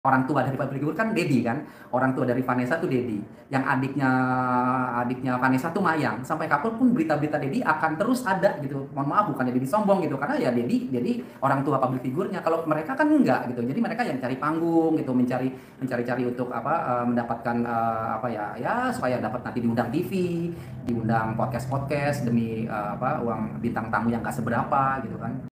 Orang tua dari public figure kan Dedi kan, orang tua dari Vanessa tuh Dedi, yang adiknya Vanessa tuh Mayang, sampai kapan pun berita-berita Dedi akan terus ada gitu. Mohon maaf bukannya Dedi sombong gitu, karena ya Dedi orang tua public figure-nya. Kalau mereka kan enggak gitu. Jadi mereka yang cari panggung gitu, mencari-cari untuk apa mendapatkan apa ya, ya supaya dapat nanti diundang TV, diundang podcast-podcast demi apa uang bintang tamu yang gak seberapa gitu kan.